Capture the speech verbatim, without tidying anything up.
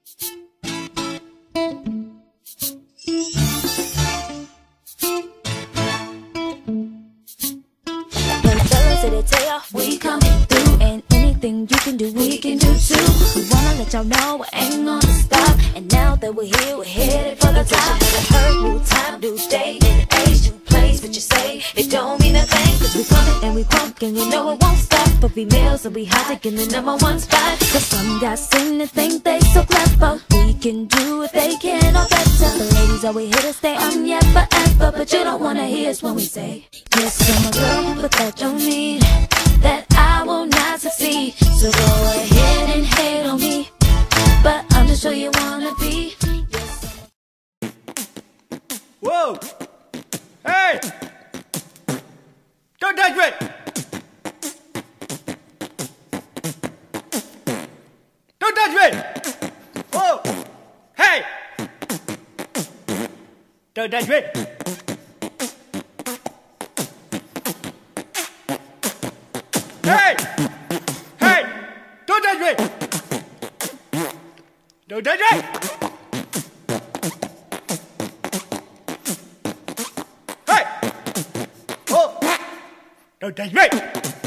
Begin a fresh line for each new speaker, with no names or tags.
To the tail, we coming through, and anything you can do, we can do too. We wanna let y'all know we ain't gonna stop, and now that we're here, we're headed for the top. Never heard, new time, new day, new age, new place, what you say, it don't mean a thing, cause we coming and we crunk, and we know it won't stop. For females, so we hot, taking the number one spot. Cause some guys seem to think they so clever, we can do it, they can or better. But ladies, are we here to stay? I'm yeah forever, but you don't wanna hear us when we say, yes, I'm a girl, but that don't mean that I will not succeed. So go ahead and hate on me, but I'm just sure you wanna be. Yes,
whoa! Hey! Don't touch me! Don't touch me! Whoa! Hey! Don't touch me! Hey! Hey! Don't touch me! Don't touch me! Hey! Oh! Don't touch me!